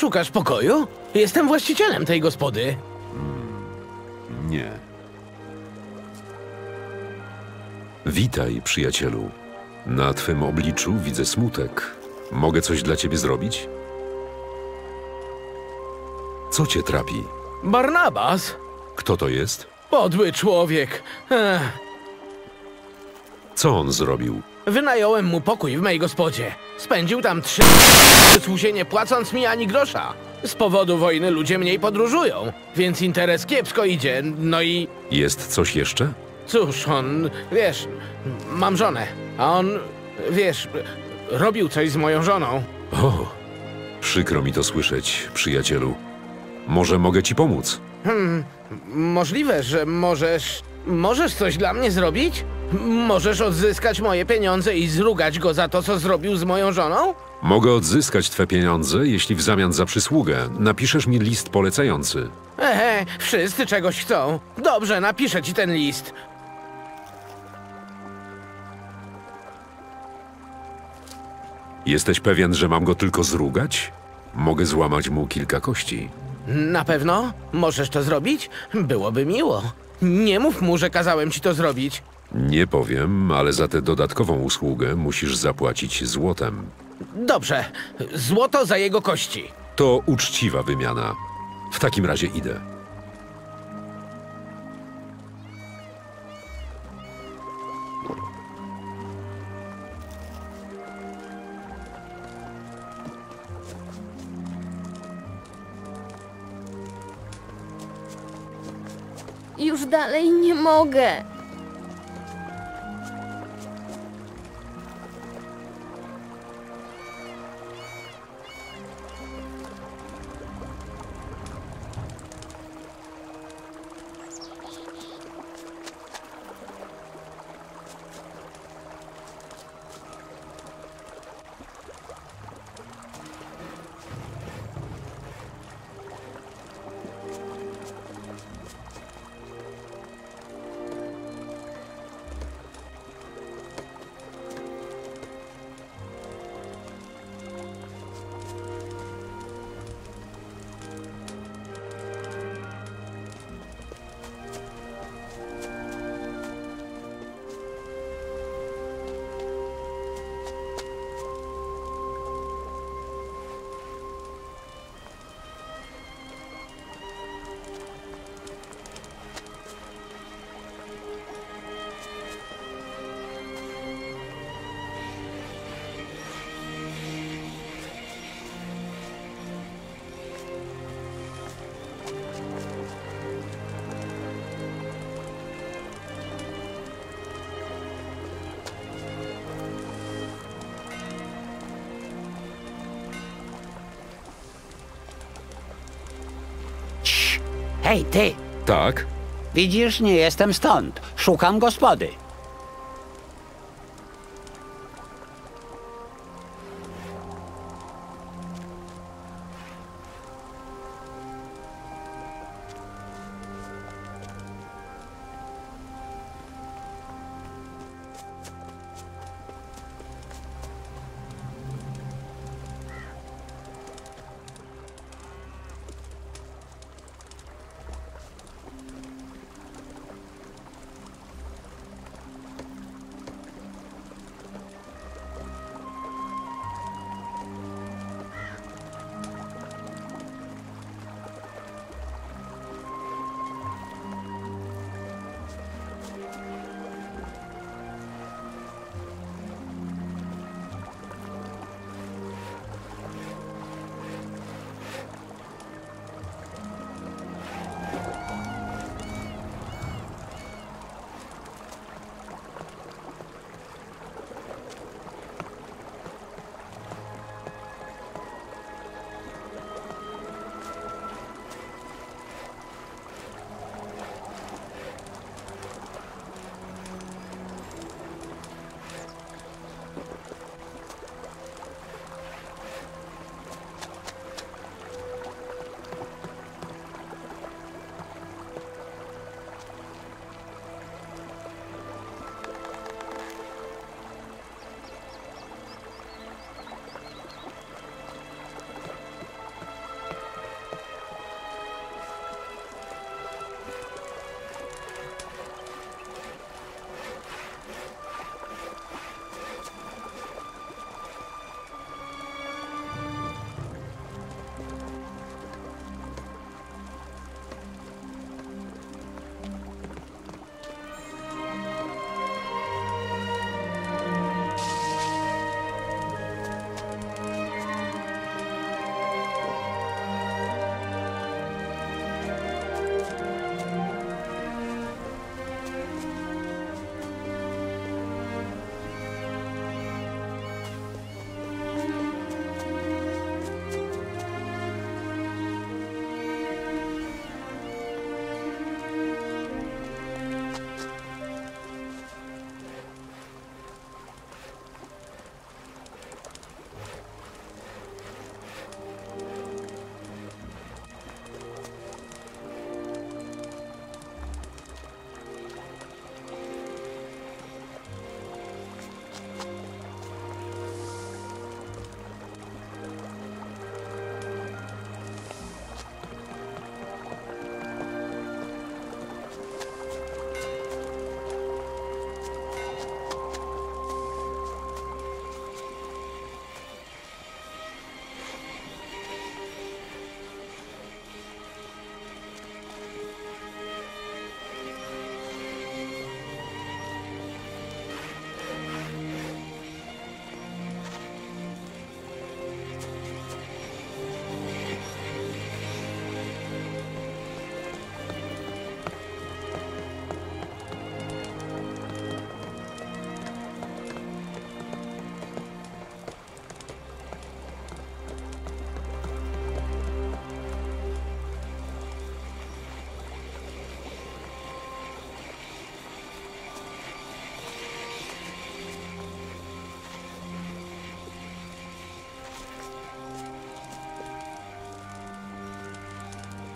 Szukasz pokoju? Jestem właścicielem tej gospody. Nie. Witaj, przyjacielu. Na twym obliczu widzę smutek. Mogę coś dla ciebie zrobić? Co cię trapi? Barnabas? Kto to jest? Podły człowiek. Co on zrobił? Wynająłem mu pokój w mej gospodzie. Spędził tam 3 słusie nie płacąc mi ani grosza. Z powodu wojny ludzie mniej podróżują, więc interes kiepsko idzie, no i... Jest coś jeszcze? Cóż, on... wiesz, mam żonę, a on... wiesz, robił coś z moją żoną. O, przykro mi to słyszeć, przyjacielu. Może mogę ci pomóc? Możliwe, że możesz... Możesz coś dla mnie zrobić? Możesz odzyskać moje pieniądze i zrugać go za to, co zrobił z moją żoną? Mogę odzyskać twe pieniądze, jeśli w zamian za przysługę napiszesz mi list polecający. Wszyscy czegoś chcą. Dobrze, napiszę ci ten list. Jesteś pewien, że mam go tylko zrugać? Mogę złamać mu kilka kości. Na pewno? Możesz to zrobić? Byłoby miło. Nie mów mu, że kazałem ci to zrobić. Nie powiem, ale za tę dodatkową usługę musisz zapłacić złotem. Dobrze. Złoto za jego kości. To uczciwa wymiana. W takim razie idę. Już dalej nie mogę. Hej, ty! Tak? Widzisz, nie jestem stąd. Szukam gospody.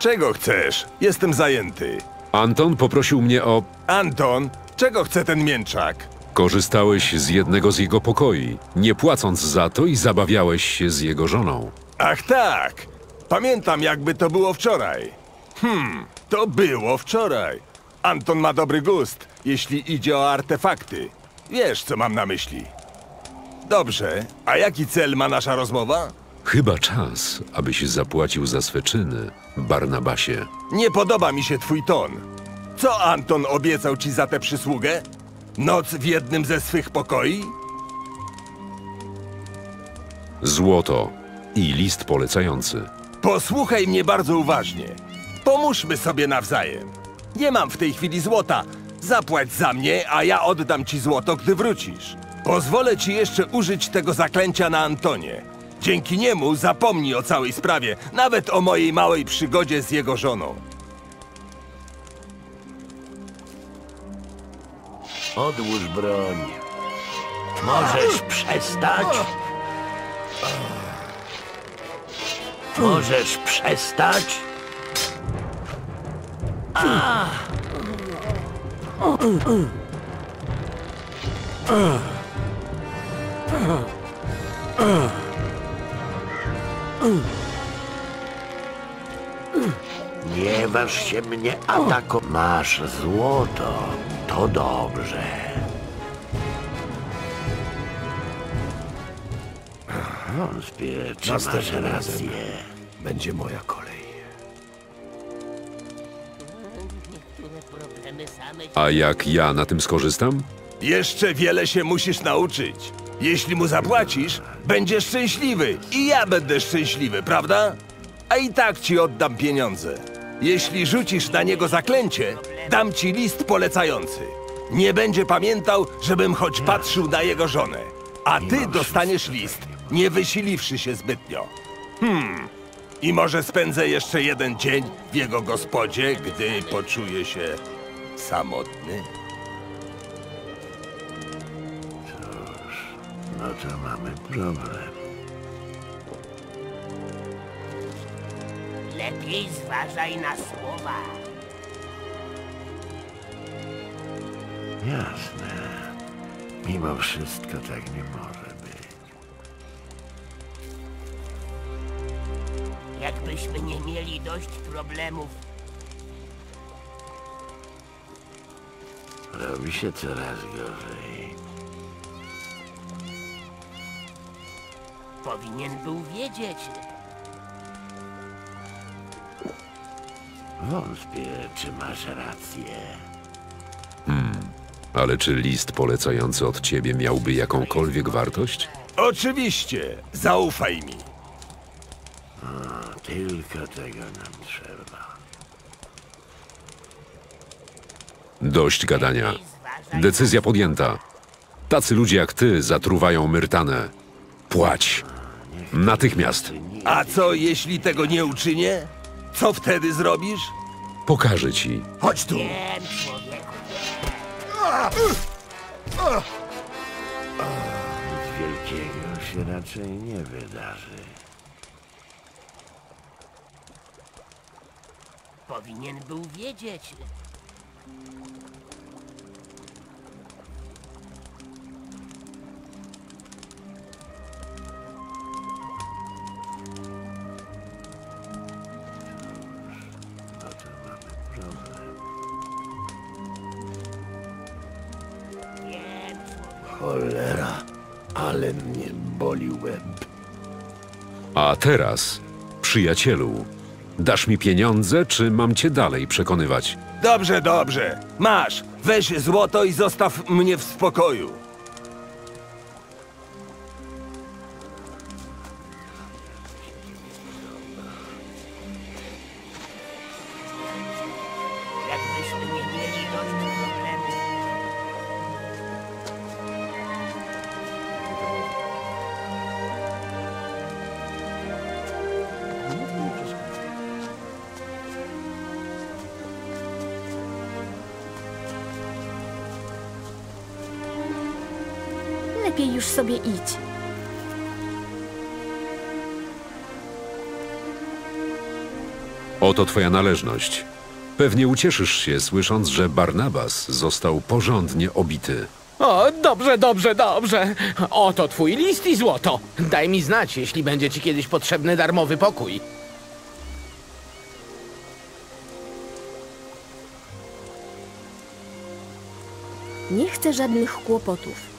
Czego chcesz? Jestem zajęty. Anton poprosił mnie o... Anton, czego chce ten mięczak? Korzystałeś z jednego z jego pokoi, nie płacąc za to i zabawiałeś się z jego żoną. Ach tak! Pamiętam, jakby to było wczoraj. To było wczoraj. Anton ma dobry gust, jeśli idzie o artefakty. Wiesz, co mam na myśli. Dobrze, a jaki cel ma nasza rozmowa? Chyba czas, abyś zapłacił za swe czyny, Barnabasie. Nie podoba mi się twój ton. Co Anton obiecał ci za tę przysługę? Noc w jednym ze swych pokoi? Złoto i list polecający. Posłuchaj mnie bardzo uważnie. Pomóżmy sobie nawzajem. Nie mam w tej chwili złota. Zapłać za mnie, a ja oddam ci złoto, gdy wrócisz. Pozwolę ci jeszcze użyć tego zaklęcia na Antonie. Dzięki niemu zapomnij o całej sprawie, nawet o mojej małej przygodzie z jego żoną. Odłóż broń. Możesz przestać? Możesz przestać? Nie waż się mnie atakować. Masz złoto. To dobrze. Wątpię, czy masz rację. Będzie moja kolej. A jak ja na tym skorzystam? Jeszcze wiele się musisz nauczyć. Jeśli mu zapłacisz, będziesz szczęśliwy i ja będę szczęśliwy, prawda? A i tak ci oddam pieniądze. Jeśli rzucisz na niego zaklęcie, dam ci list polecający. Nie będzie pamiętał, żebym choć patrzył na jego żonę. A ty dostaniesz list, nie wysiliwszy się zbytnio. I może spędzę jeszcze jeden dzień w jego gospodzie, gdy poczuję się samotny. No to mamy problem. Lepiej zważaj na słowa. Jasne. Mimo wszystko tak nie może być. Jakbyśmy nie mieli dość problemów. Robi się coraz gorzej. Powinien był wiedzieć. Wątpię, czy masz rację. Ale czy list polecający od ciebie miałby jakąkolwiek wartość? Oczywiście, zaufaj mi. Tylko tego nam trzeba. Dość gadania. Decyzja podjęta. Tacy ludzie jak ty zatruwają Myrtanę. Płać. Natychmiast. A co, jeśli tego nie uczynię? Co wtedy zrobisz? Pokażę ci. Chodź tu. Wiem, człowieku. Nic wielkiego się raczej nie wydarzy. Powinien był wiedzieć. No to mamy problem. Wiem, człowieku. Cholera, ale mnie boli łeb. A teraz, przyjacielu, dasz mi pieniądze, czy mam cię dalej przekonywać? Dobrze, dobrze. Masz. Weź złoto i zostaw mnie w spokoju. Jakbyśmy nie mieli dość problemów. Lepiej już sobie idź. Oto twoja należność. Pewnie ucieszysz się, słysząc, że Barnabas został porządnie obity. O, dobrze, dobrze, dobrze. Oto twój list i złoto. Daj mi znać, jeśli będzie ci kiedyś potrzebny darmowy pokój. Nie chcę żadnych kłopotów.